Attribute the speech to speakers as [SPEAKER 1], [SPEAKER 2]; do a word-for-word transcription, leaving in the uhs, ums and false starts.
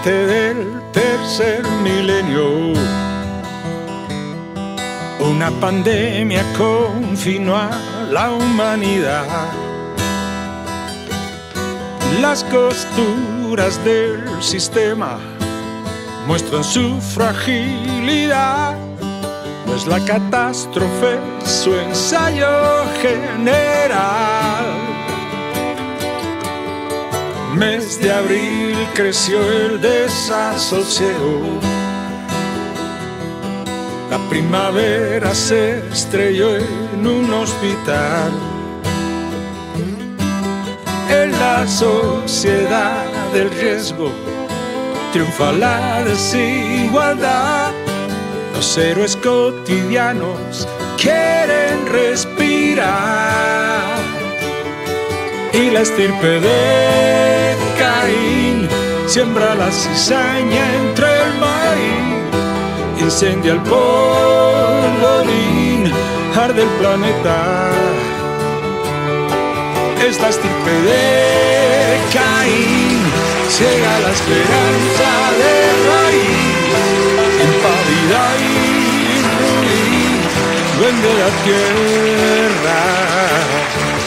[SPEAKER 1] parte del tercer milenio. Una pandemia confinó a la humanidad. Las costuras del sistema muestran su fragilidad, pues la catástrofe es su ensayo general. Mes de abril creció el desasosiego. La primavera se estrelló en un hospital. En la sociedad del riesgo triunfa la desigualdad. Los héroes cotidianos quieren respirar. Y la estirpe de Caín siembra la cizaña entre el maíz. Incendia el polvorín, arde el planeta. Es la estirpe de Caín, ciega la esperanza de raíz. Impávida y ruin, duende la tierra.